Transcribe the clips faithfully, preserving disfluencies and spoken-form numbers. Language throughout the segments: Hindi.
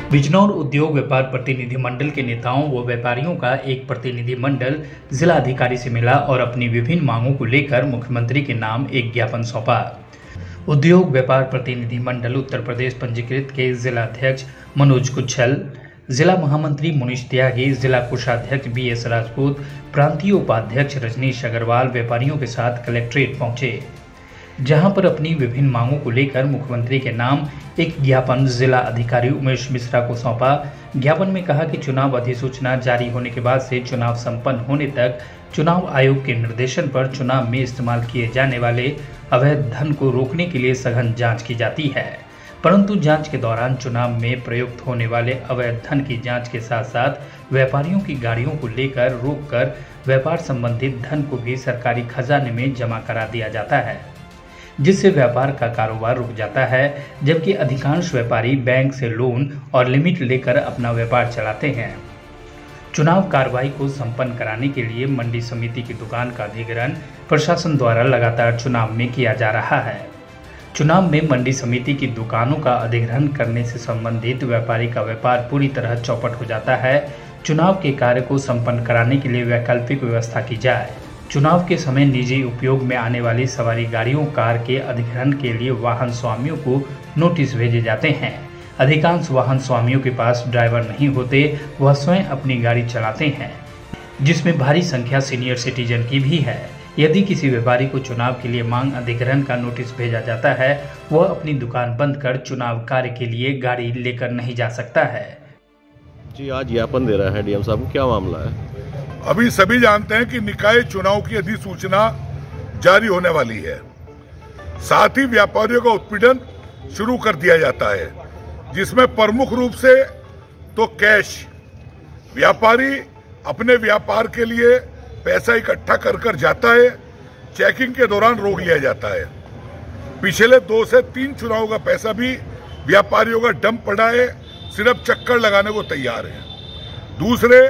बिजनौर उद्योग व्यापार प्रतिनिधि मंडल के नेताओं व व्यापारियों का एक प्रतिनिधि मंडल जिला अधिकारी से मिला और अपनी विभिन्न मांगों को लेकर मुख्यमंत्री के नाम एक ज्ञापन सौंपा। उद्योग व्यापार प्रतिनिधि मंडल उत्तर प्रदेश पंजीकृत के जिला अध्यक्ष मनोज कुच्छल, जिला महामंत्री मुनीश त्यागी, जिला कोषाध्यक्ष बी एस राजपूत, प्रांतीय उपाध्यक्ष रजनीश अग्रवाल व्यापारियों के साथ कलेक्ट्रेट पहुंचे, जहां पर अपनी विभिन्न मांगों को लेकर मुख्यमंत्री के नाम एक ज्ञापन जिला अधिकारी उमेश मिश्रा को सौंपा। ज्ञापन में कहा कि चुनाव अधिसूचना जारी होने के बाद से चुनाव संपन्न होने तक चुनाव आयोग के निर्देशन पर चुनाव में इस्तेमाल किए जाने वाले अवैध धन को रोकने के लिए सघन जांच की जाती है, परंतु जांच के दौरान चुनाव में प्रयुक्त होने वाले अवैध धन की जांच के साथ साथ व्यापारियों की गाड़ियों को लेकर रोककर व्यापार संबंधित धन को भी सरकारी खजाने में जमा करा दिया जाता है, जिससे व्यापार का कारोबार रुक जाता है, जबकि अधिकांश व्यापारी बैंक से लोन और लिमिट लेकर अपना व्यापार चलाते हैं। चुनाव कार्रवाई को संपन्न कराने के लिए मंडी समिति की दुकान का अधिग्रहण प्रशासन द्वारा लगातार चुनाव में किया जा रहा है। चुनाव में मंडी समिति की दुकानों का अधिग्रहण करने से संबंधित व्यापारी का व्यापार पूरी तरह चौपट हो जाता है। चुनाव के कार्य को संपन्न कराने के लिए वैकल्पिक व्यवस्था की जाए। चुनाव के समय निजी उपयोग में आने वाली सवारी गाड़ियों कार के अधिग्रहण के लिए वाहन स्वामियों को नोटिस भेजे जाते हैं। अधिकांश वाहन स्वामियों के पास ड्राइवर नहीं होते, वह स्वयं अपनी गाड़ी चलाते हैं, जिसमें भारी संख्या सीनियर सिटीजन की भी है। यदि किसी व्यापारी को चुनाव के लिए मांग अधिग्रहण का नोटिस भेजा जाता है, वह अपनी दुकान बंद कर चुनाव कार्य के लिए गाड़ी लेकर नहीं जा सकता है। जी, आज ज्ञापन दे रहा है डीएम साहब, क्या मामला है? अभी सभी जानते हैं कि निकाय चुनाव की अधिसूचना जारी होने वाली है। साथ ही व्यापारियों का उत्पीड़न शुरू कर दिया जाता है, जिसमें प्रमुख रूप से तो कैश, व्यापारी अपने व्यापार के लिए पैसा इकट्ठा कर कर जाता है, चेकिंग के दौरान रोक लिया जाता है। पिछले दो से तीन चुनाव का पैसा भी व्यापारियों का डंप पड़ा है, सिर्फ चक्कर लगाने को तैयार है। दूसरे,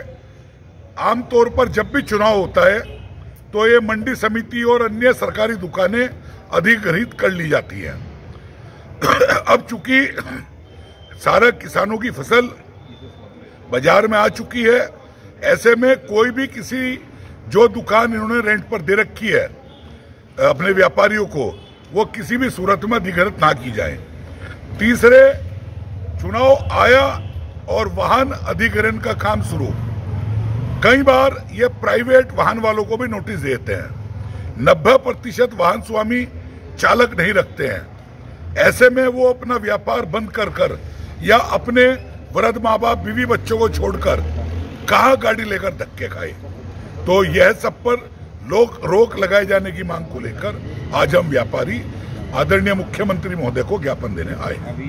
आमतौर पर जब भी चुनाव होता है तो ये मंडी समिति और अन्य सरकारी दुकानें अधिग्रहित कर ली जाती हैं। अब चूंकि सारा किसानों की फसल बाजार में आ चुकी है, ऐसे में कोई भी किसी जो दुकान इन्होंने रेंट पर दे रखी है अपने व्यापारियों को, वो किसी भी सूरत में अधिग्रहित ना की जाए। तीसरे, चुनाव आया और वाहन अधिग्रहण का काम शुरू। कई बार ये प्राइवेट वाहन वालों को भी नोटिस देते हैं। नब्बे प्रतिशत वाहन स्वामी चालक नहीं रखते हैं। ऐसे में वो अपना व्यापार बंद कर कर या अपने वृद्ध माँ बाप, बीवी बच्चों को छोड़कर कहाँ गाड़ी लेकर धक्के खाए। तो यह सब पर लोग रोक लगाए जाने की मांग को लेकर आज हम व्यापारी आदरणीय मुख्यमंत्री महोदय को ज्ञापन देने आए।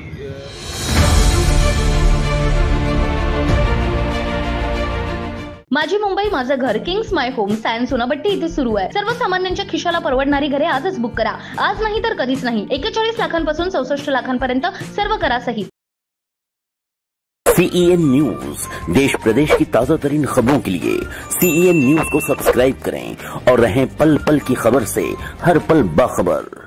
माझी मुंबई माझं घर, किंग्स माय होम, सायन्स सोनाबट्टी इथे सुरू आहे। सर्वसामान्यांच्या खिशाला परवडणारी घरे आजच बुक करा। आज नाही तर कधीच नाही। एक्केचाळीस लाखांपासून चौसष्ट लाखांपर्यंत सर्व करासहित। सीईएन न्यूज, देश प्रदेश की ताजा तरीन खबरों के लिए सीईएन न्यूज को सब्सक्राइब करें और रहें पल पल की खबर से हर पल बाखबर।